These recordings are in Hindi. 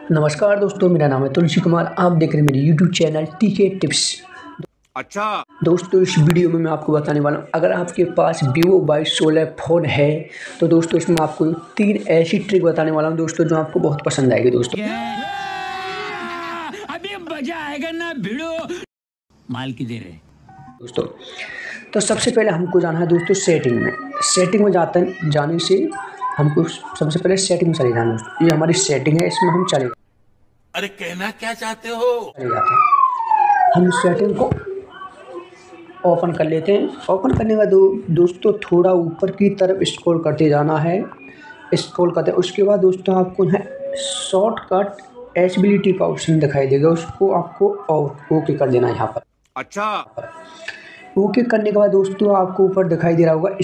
नमस्कार दोस्तों, मेरा नाम है तुलसी कुमार। आप देख रहे हैं मेरे YouTube चैनल टीके टिप्स। अच्छा दोस्तों, इस वीडियो में मैं आपको बताने वाला हूँ, अगर आपके पास Vivo Y16 फ़ोन है तो दोस्तों इसमें आपको 3 ऐसी ट्रिक बताने वाला हूँ दोस्तों, जो आपको बहुत पसंद आएगी दोस्तों। अभी मजा आएगा ना भिड़ो माल की दे रहे दोस्तों तो सबसे पहले हमको जाना है दोस्तों सेटिंग में जाने से हमको सबसे पहले सेटिंग में चले जाना है दोस्तों। ये हमारी सेटिंग है, इसमें हम चले अरे कहना क्या चाहते हो? जाते हैं। हम सेटिंग को ओपन कर लेते हैं। ओपन करने के बाद दोस्तों थोड़ा ऊपर की तरफ स्क्रॉल करते जाना है। स्क्रॉल करते उसके बाद दोस्तों आपको यहाँ शॉर्टकट एचबिलिटी का ऑप्शन दिखाई देगा, उसको आपको ओके कर देना है यहाँ पर। अच्छा ओके करने के बाद दोस्तों आपको ऊपर दिखाई दे रहा होगा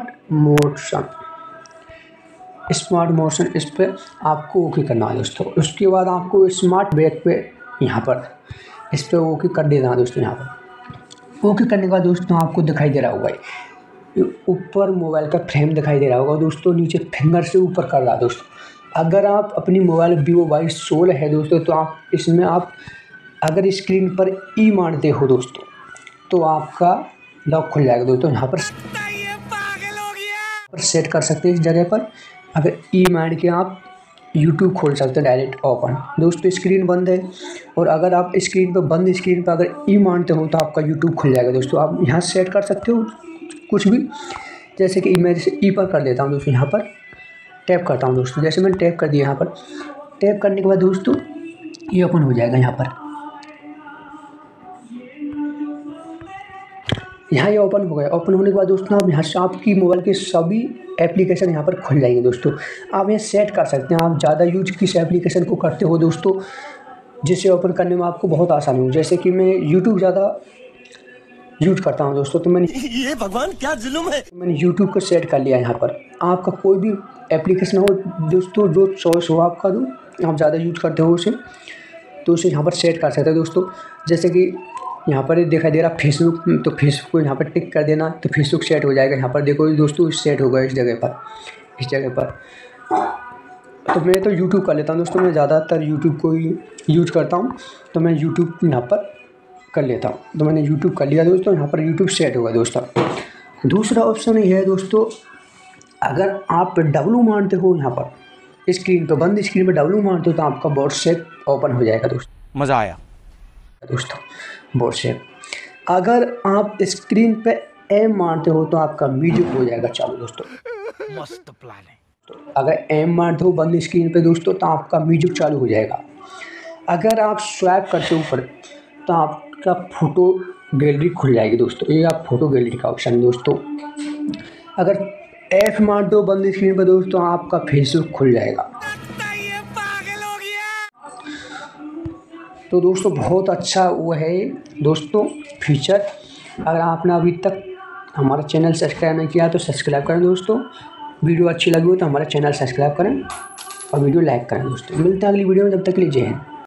स्मार्ट मोशन, इस पर आपको ओके करना है दोस्तों। उसके बाद आपको स्मार्ट बैक पे यहाँ पर इस पर ओके कर देना है दोस्तों। यहाँ पर ओके करने के बाद दोस्तों आपको दिखाई दे रहा होगा ऊपर मोबाइल का फ्रेम दिखाई दे रहा होगा दोस्तों, नीचे फिंगर से ऊपर कर रहा है दोस्तों। अगर आप अपनी मोबाइल Vivo Y16 है दोस्तों, तो आप इसमें आप अगर स्क्रीन पर ई मारते हो दोस्तों तो आपका लॉक खुल जाएगा दोस्तों। यहाँ पर सेट कर सकते हैं इस जगह पर। अगर ई मार के आप YouTube खोल सकते हैं डायरेक्ट ओपन। दोस्तों स्क्रीन बंद है, और अगर आप स्क्रीन पर अगर ई मारते हो तो आपका YouTube खुल जाएगा दोस्तों। आप यहाँ सेट कर सकते हो कुछ भी, जैसे कि मैं जैसे ई पर कर देता हूँ दोस्तों। यहाँ पर टैप करता हूँ दोस्तों, जैसे मैंने टैप कर दिया। यहाँ पर टैप करने के बाद दोस्तों ये ओपन हो जाएगा। यहाँ ये ओपन हो गया। ओपन होने के बाद दोस्तों आप यहाँ से आपकी मोबाइल के सभी एप्लीकेशन यहाँ पर खुल जाएंगे दोस्तों। आप ये सेट कर सकते हैं आप ज़्यादा यूज किस एप्लीकेशन को करते हो दोस्तों, जिसे ओपन करने में आपको बहुत आसानी हो। जैसे कि मैं YouTube ज़्यादा यूज करता हूँ दोस्तों, तो मैंने ये भगवान क्या जुल्म है। मैंने YouTube को सेट कर लिया। यहाँ पर आपका कोई भी एप्लीकेशन हो दोस्तों, जो चॉइस हो आपका, जो आप ज़्यादा यूज करते हो उसे, तो उसे यहाँ पर सेट कर सकते हैं दोस्तों। जैसे कि यहाँ पर दिखाई दे रहा फेसबुक, तो फेसबुक को यहाँ पर टिक कर देना तो फेसबुक सेट हो जाएगा। यहाँ पर देखो दोस्तों सेट होगा इस जगह पर। तो मैं तो YouTube कर लेता हूँ दोस्तों, मैं ज़्यादातर YouTube को ही यूज करता हूँ, तो मैं YouTube यहाँ पर कर लेता हूँ। तो मैंने YouTube कर लिया दोस्तों, यहाँ पर YouTube सेट होगा दोस्तों। दूसरा ऑप्शन ये है दोस्तों, अगर आप डब्लू मारते हो यहाँ पर स्क्रीन पर, बंद स्क्रीन पर डब्लू मारते हो तो आपका व्हाट्सएप ओपन हो जाएगा दोस्तों। मजा आया दोस्तों व्हाट्सएप। अगर आप स्क्रीन पे एम मारते हो तो आपका म्यूजिक हो जाएगा चालू दोस्तों। मस्त प्लान है। तो अगर एम मारते हो बंद स्क्रीन पे दोस्तों तो आपका म्यूजिक चालू हो जाएगा। अगर आप स्वैप करते हो ऊपर तो आपका फोटो गैलरी खुल जाएगी दोस्तों। ये आप फोटो गैलरी का ऑप्शन दोस्तों। अगर एफ मार दो बंद स्क्रीन पर दोस्तों, आपका फेसबुक खुल जाएगा। तो दोस्तों बहुत अच्छा वो है दोस्तों फीचर। अगर आपने अभी तक हमारा चैनल सब्सक्राइब नहीं किया तो सब्सक्राइब करें दोस्तों। वीडियो अच्छी लगी हो तो हमारा चैनल सब्सक्राइब करें और वीडियो लाइक करें दोस्तों। मिलते हैं अगली वीडियो में, जब तक के लिए जय हिंद।